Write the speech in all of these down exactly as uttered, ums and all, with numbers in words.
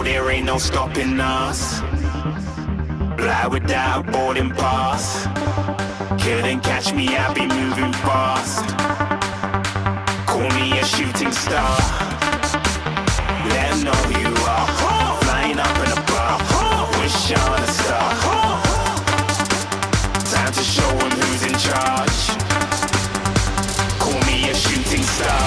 there ain't no stopping us. Fly without a boarding pass. Couldn't catch me, I'll be moving fast. Call me a shooting star. Let 'em know who you are. Flying up in a bar. Wish on a star. Time to show 'em who's in charge. Call me a shooting star.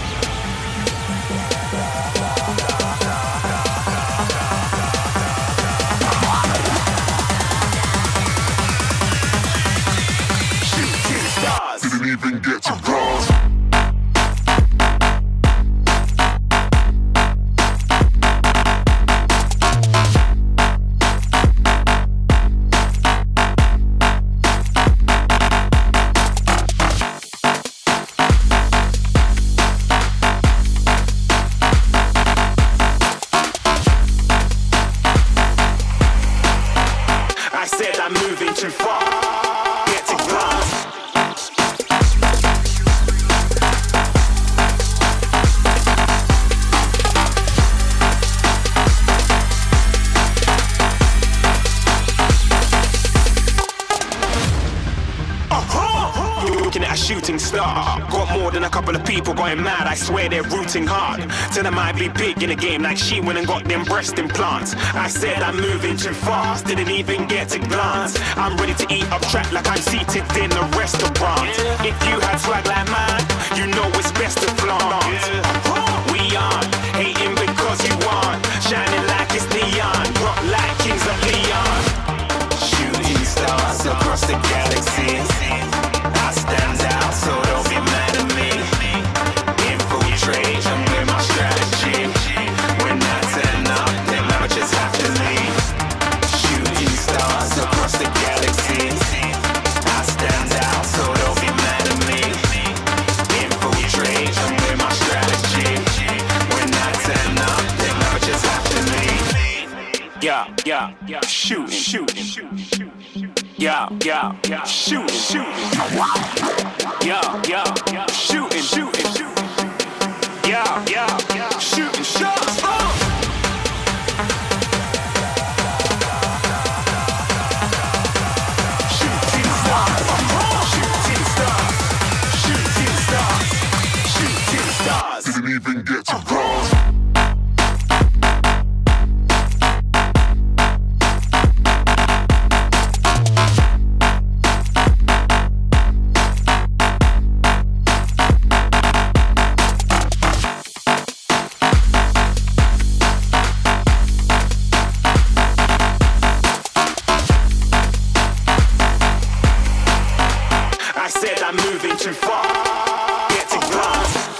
Didn't even get to cross. I said I'm moving too far. Get to glass. Looking at a shooting star. Got more than a couple of people going mad. I swear they're rooting hard. Tell them I'd be big in the game like she went and got them breast implants. I said I'm moving too fast. Didn't even get a glance. I'm ready to eat up track like I'm seated in a restaurant. If you had swag like mine, you know it's best to flaunt. We aren't hating because you aren't. Shining like it's neon. Rock like kings of Leon. Shooting stars across the galaxy. I stand out, so don't be mad at me. Infiltrate, I'm with my strategy. When I turn up, then amateurs have to leave. Shooting stars across the galaxy. I stand out, so don't be mad at me. Infiltrate, I'm with my strategy. When I turn up, then amateurs have to leave. Yeah, yeah, yeah, shooting, shooting, shooting. Yeah, yeah, yeah, shooting, shooting. Yeah, yeah, yeah, shooting, shooting, shooting. Yeah, yeah, yeah, shooting shots. Oh! Shooting stars, shooting stars, shooting stars, shooting stars. Didn't even get to cross. I said I'm moving too far. Get to glass.